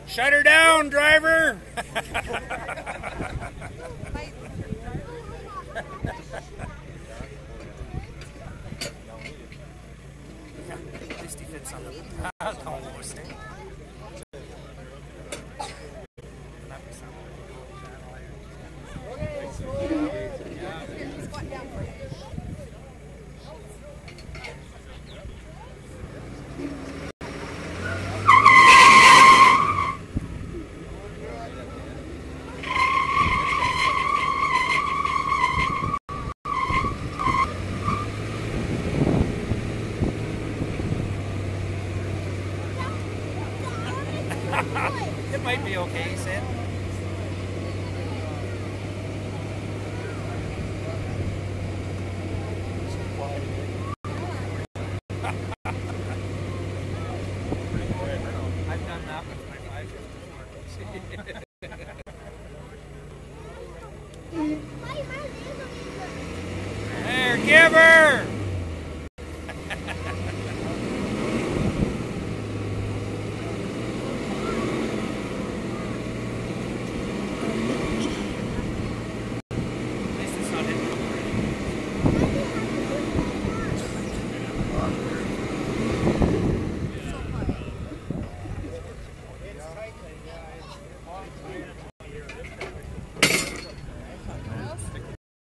Shut her down, driver! At least he fits on the almost. It might be okay, he said. I've done that with my 550. There, give her!